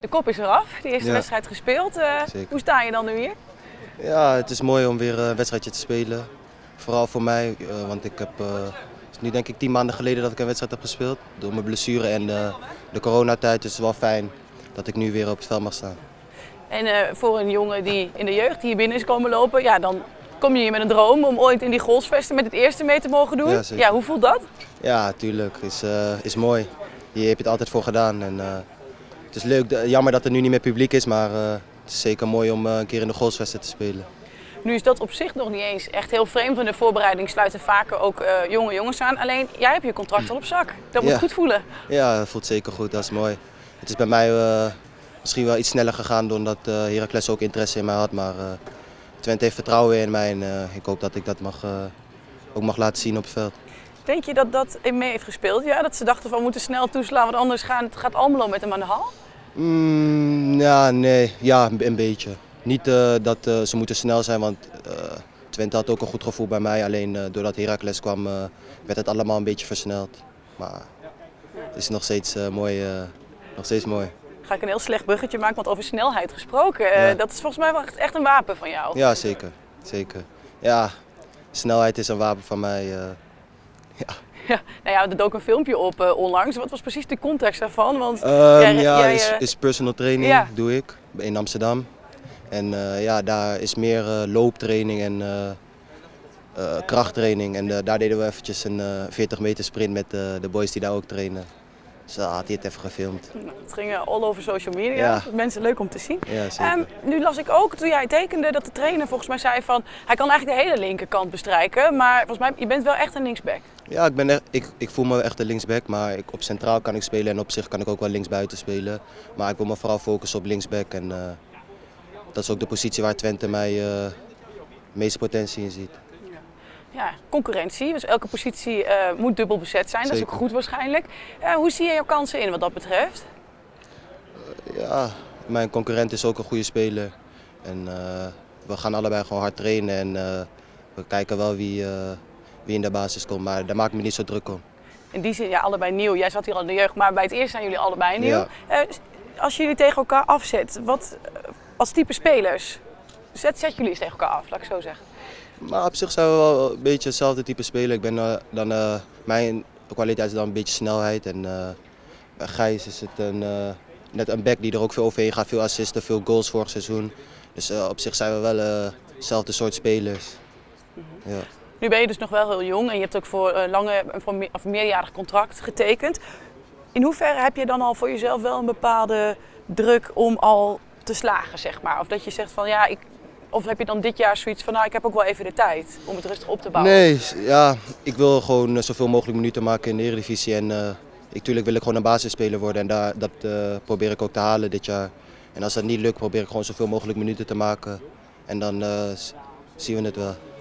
De kop is eraf, de eerste wedstrijd gespeeld. Hoe sta je dan nu hier? Ja, het is mooi om weer een wedstrijdje te spelen. Vooral voor mij, want ik heb, het is nu denk ik 10 maanden geleden dat ik een wedstrijd heb gespeeld. Door mijn blessure en de coronatijd is het wel fijn dat ik nu weer op het veld mag staan. En voor een jongen die in de jeugd hier binnen is komen lopen, ja, dan kom je hier met een droom om ooit in die Goalsvesten met het eerste mee te mogen doen. Ja, hoe voelt dat? Ja, tuurlijk. Is mooi. Hier heb je het altijd voor gedaan. En, het is leuk, jammer dat er nu niet meer publiek is, maar het is zeker mooi om een keer in de Goalsvesten te spelen. Nu is dat op zich nog niet eens echt heel vreemd, want de voorbereiding sluiten vaker ook jonge jongens aan. Alleen, jij hebt je contract al op zak. Dat moet goed voelen. Ja, dat voelt zeker goed. Dat is mooi. Het is bij mij misschien wel iets sneller gegaan doordat Heracles ook interesse in mij had. Maar Twente heeft vertrouwen in mij en ik hoop dat ik dat ook mag laten zien op het veld. Denk je dat dat in mee heeft gespeeld? Ja? Dat ze dachten van we moeten snel toeslaan, want anders gaat Almelo met hem aan de haal? Ja, nee. Ja, een beetje. Niet dat ze moeten snel zijn, want Twente had ook een goed gevoel bij mij. Alleen doordat Heracles kwam werd het allemaal een beetje versneld. Maar het is nog steeds mooi. Ga ik een heel slecht bruggetje maken, want over snelheid gesproken. Dat is volgens mij wel echt een wapen van jou. Ja, zeker. Ja, snelheid is een wapen van mij. Ja, nou ja, er dook een filmpje op onlangs. Wat was precies de context daarvan? Want is personal training, doe ik in Amsterdam. En daar is meer looptraining en krachttraining. En daar deden we eventjes een 40 meter sprint met de boys die daar ook trainen. Dus had hij het even gefilmd. Het ging all over social media. Ja. Mensen leuk om te zien. Ja, zeker. Nu las ik ook, toen jij tekende, dat de trainer volgens mij zei van hij kan eigenlijk de hele linkerkant bestrijken. Maar volgens mij, je bent wel echt een linksback. Ja, ik voel me echt een linksback, maar op centraal kan ik spelen en op zich kan ik ook wel linksbuiten spelen. Maar ik wil me vooral focussen op linksback en dat is ook de positie waar Twente mij de meeste potentie in ziet. Ja, concurrentie, dus elke positie moet dubbel bezet zijn, dat is ook goed waarschijnlijk. Hoe zie je jouw kansen in wat dat betreft? Ja, mijn concurrent is ook een goede speler. En we gaan allebei gewoon hard trainen en we kijken wel wie in de basis komt, maar daar maak ik me niet zo druk om. In die zin, ja, allebei nieuw. Jij zat hier al in de jeugd, maar bij het eerst zijn jullie allebei nieuw. Ja. Als jullie tegen elkaar afzet, wat als type spelers, zet jullie eens tegen elkaar af, laat ik zo zeggen? Maar op zich zijn we wel een beetje hetzelfde type speler. Mijn kwaliteit is dan een beetje snelheid. En bij Gijs is het net een back die er ook veel overheen gaat. Veel assisten, veel goals vorig seizoen. Dus op zich zijn we wel hetzelfde soort spelers. Ja. Nu ben je dus nog wel heel jong en je hebt ook voor een meerjarig contract getekend. In hoeverre heb je dan al voor jezelf wel een bepaalde druk om al te slagen, zeg maar? Of dat je zegt van ja, of heb je dan dit jaar zoiets van, nou, ik heb ook wel even de tijd om het rustig op te bouwen? Nee, ja, ik wil gewoon zoveel mogelijk minuten maken in de Eredivisie. En natuurlijk wil ik gewoon een basisspeler worden en dat probeer ik ook te halen dit jaar. En als dat niet lukt, probeer ik gewoon zoveel mogelijk minuten te maken. En dan zien we het wel.